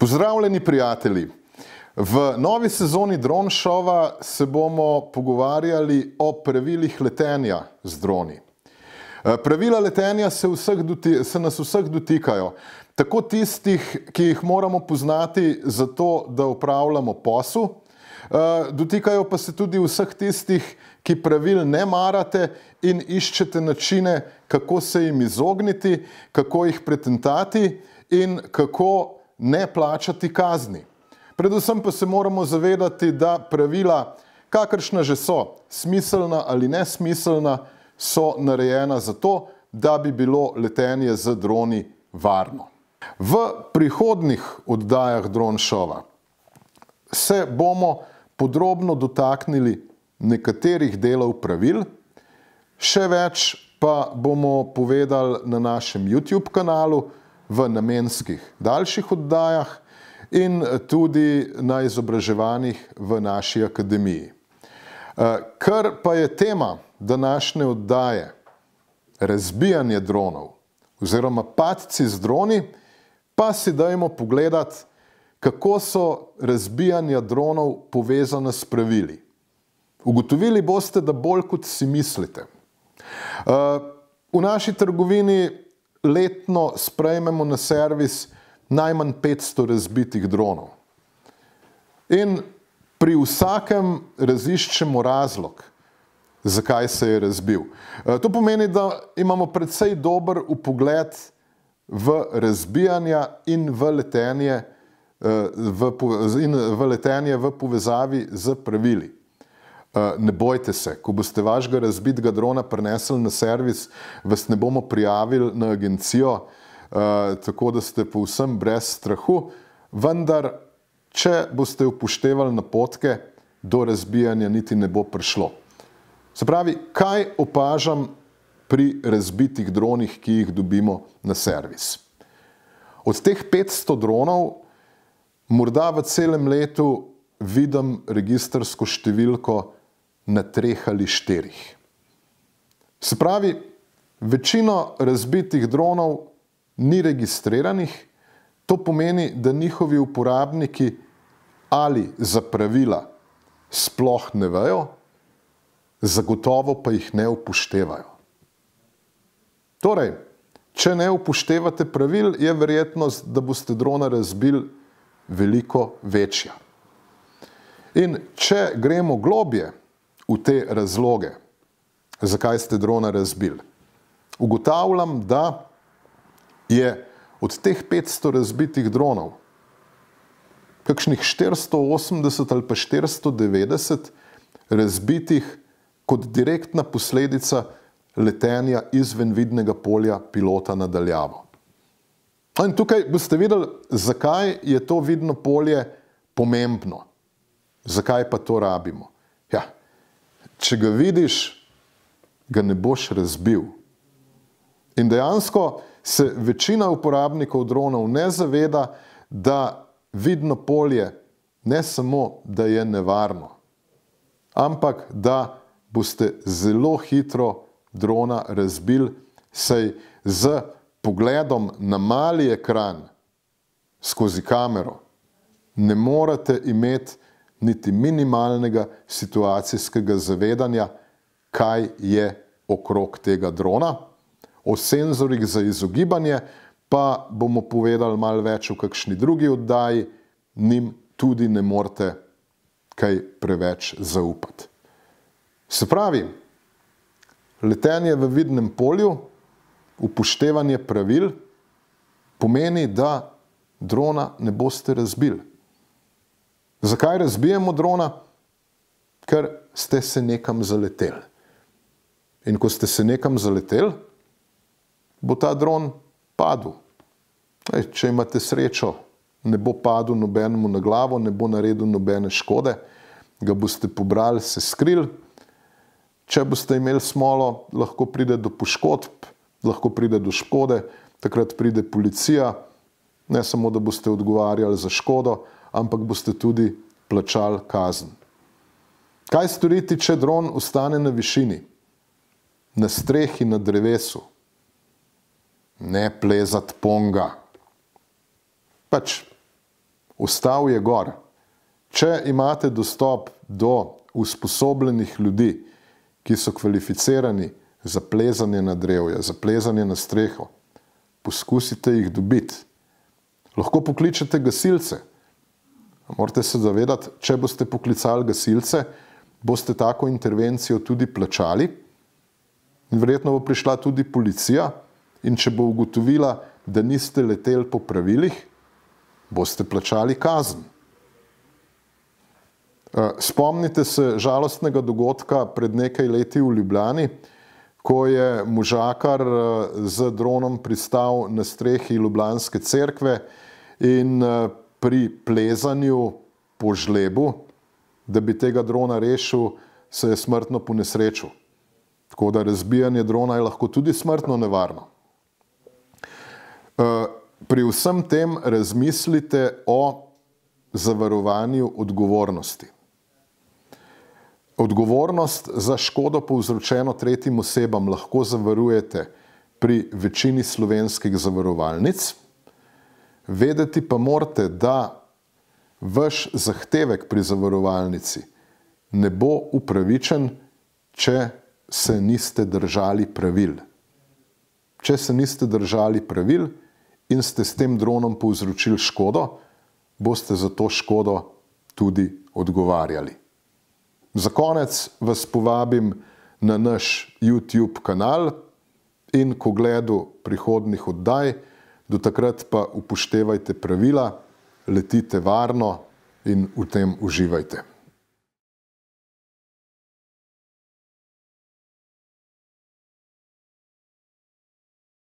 Pozdravljeni prijatelji! V novi sezoni Dron Šova se bomo pogovarjali o pravilih letenja z droni. Pravila letenja se nas vseh dotikajo, tako tistih, ki jih moramo poznati za to, da opravljamo posel, dotikajo pa se tudi vseh tistih, ki pravil ne marate in iščete načine, kako se jim izogniti, kako jih pretentati in kako ne plačati kazni. Predvsem pa se moramo zavedati, da pravila, kakršna že so, smiselna ali nesmiselna, so narejena zato, da bi bilo letenje z droni varno. V prihodnjih oddajah Dron Šova se bomo podrobno dotaknili nekaterih delov pravil, še več pa bomo povedali na našem YouTube kanalu, v namenskih daljših oddajah in tudi na izobraževanjih v naši akademiji. Ker pa je tema današnje oddaje razbijanje dronov oziroma padci z droni, pa si dajmo pogledati, kako so razbijanja dronov povezane s pravili. Ugotovili boste, da bolj kot si mislite. V naši trgovini letno sprejmemo na servis najmanj 500 razbitih dronov. In pri vsakem raziščemo razlog, zakaj se je razbil. To pomeni, da imamo precej dober vpogled v razbijanja in v letenje v povezavi z pravili. Ne bojte se, ko boste vašega razbitega drona prinesli na servis, vas ne bomo prijavili na agencijo, tako da ste povsem brez strahu, vendar, če boste upoštevali napotke, do razbijanja niti ne bo prišlo. Se pravi, kaj opažam pri razbitih dronih, ki jih dobimo na servis? Od teh 500 dronov morda v celem letu vidim registrsko številko na 3 ali 4. Se pravi, večino razbitih dronov ni registriranih, to pomeni, da njihovi uporabniki ali za pravila sploh ne vejo, zagotovo pa jih ne upoštevajo. Torej, če ne upoštevate pravil, je verjetnost, da boste drona razbili, veliko večja. In če gremo globje v te razloge, zakaj ste drona razbili, ugotavljam, da je od teh 500 razbitih dronov kakšnih 480 ali pa 490 razbitih kot direktna posledica letenja izven vidnega polja pilota na daljavo. In tukaj boste videli, zakaj je to vidno polje pomembno. Zakaj pa to rabimo? Ja, če ga vidiš, ga ne boš razbil. In dejansko se večina uporabnikov dronov ne zaveda, da vidno polje ne samo, da je nevarno, ampak da boste zelo hitro drona razbili, saj z pogledom na mali ekran skozi kamero ne morete imeti niti minimalnega situacijskega zavedanja, kaj je okrog tega drona. O senzorjih za izogibanje pa bomo povedali malo več v kakšni drugi oddaji, njim tudi ne morete kaj preveč zaupati. Se pravi, letenje v vidnem polju, upoštevanje pravil, pomeni, da drona ne boste razbili. Zakaj razbijemo drona? Ker ste se nekam zaleteli. In ko ste se nekam zaleteli, bo ta dron padel. Če imate srečo, ne bo padel nobenemu na glavo, ne bo naredil nobene škode, ga boste pobrali, se skrili. Če boste imeli smolo, lahko pride do poškodb, lahko pride do škode, takrat pride policija, ne samo, da boste odgovarjali za škodo, ampak boste tudi plačali kazen. Kaj storiti, če dron ostane na višini, na strehi, na drevesu? Ne plezati ponga. Pač ostal je gor. Če imate dostop do usposobljenih ljudi, ki so kvalificirani za plezanje na drevje, za plezanje na streho, poskusite jih dobiti. Lahko pokličete gasilce. Morate se zavedati, če boste poklicali gasilce, boste tako intervencijo tudi plačali in verjetno bo prišla tudi policija in če bo ugotovila, da niste leteli po pravilih, boste plačali kazen. Spomnite se žalostnega dogodka pred nekaj leti v Ljubljani, ko je možakar z dronom pristal na strehi ljubljanske cerkve in pri plezanju po žlebu, da bi tega drona rešil, se je smrtno ponesrečil. Tako da razbijanje drona je lahko tudi smrtno nevarno. Pri vsem tem razmislite o zavarovanju odgovornosti. Odgovornost za škodo povzročeno tretjim osebam lahko zavarujete pri večini slovenskih zavarovalnic. Vedeti pa morate, da vaš zahtevek pri zavarovalnici ne bo upravičen, če se niste držali pravil. Če se niste držali pravil in ste s tem dronom povzročili škodo, boste za to škodo tudi odgovarjali. Za konec vas povabim na naš YouTube kanal in k ogledu prihodnjih oddaj. Do takrat pa upoštevajte pravila, letite varno in v tem uživajte.